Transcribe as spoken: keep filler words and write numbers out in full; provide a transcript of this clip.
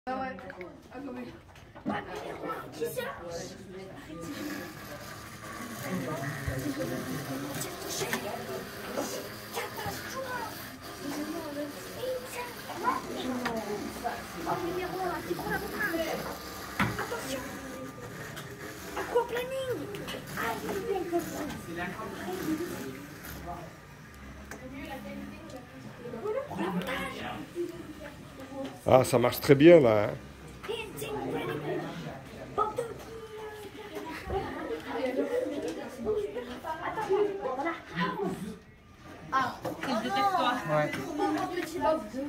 Ah ouais. Ah comme il. Ah, mais qui ça? Attention! Aquaplaning! Ah, ça marche très bien là. Hein. Ah, il détecte toi. Ouais. Petit bob de.